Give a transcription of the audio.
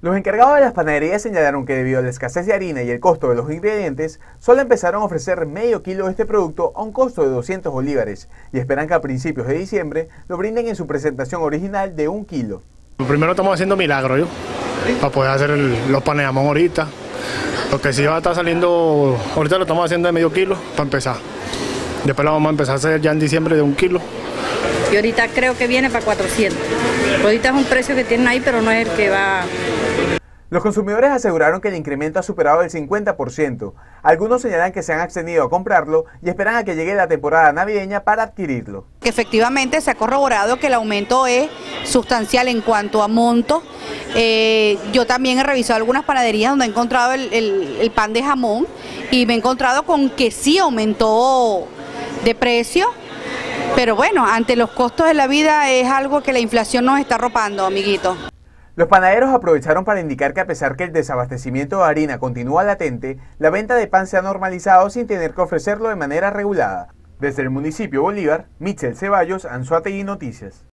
Los encargados de las panaderías señalaron que debido a la escasez de harina y el costo de los ingredientes, solo empezaron a ofrecer medio kilo de este producto a un costo de 200 bolívares y esperan que a principios de diciembre lo brinden en su presentación original de 1 kilo. Primero estamos haciendo milagros, para poder hacer los panes de jamón ahorita. Lo que sí va a estar saliendo, ahorita lo estamos haciendo de medio kilo para empezar. Después lo vamos a empezar a hacer ya en diciembre de 1 kilo. Y ahorita creo que viene para 400. Ahorita es un precio que tienen ahí, pero no es el que va. Los consumidores aseguraron que el incremento ha superado el 50%. Algunos señalan que se han abstenido a comprarlo y esperan a que llegue la temporada navideña para adquirirlo. Efectivamente se ha corroborado que el aumento es sustancial en cuanto a monto. Yo también he revisado algunas panaderías donde he encontrado el pan de jamón y me he encontrado con que sí aumentó de precio. Pero bueno, ante los costos de la vida es algo que la inflación nos está arropando, amiguito. Los panaderos aprovecharon para indicar que a pesar que el desabastecimiento de harina continúa latente, la venta de pan se ha normalizado sin tener que ofrecerlo de manera regulada. Desde el municipio Bolívar, Michel Ceballos, Anzoátegui Noticias.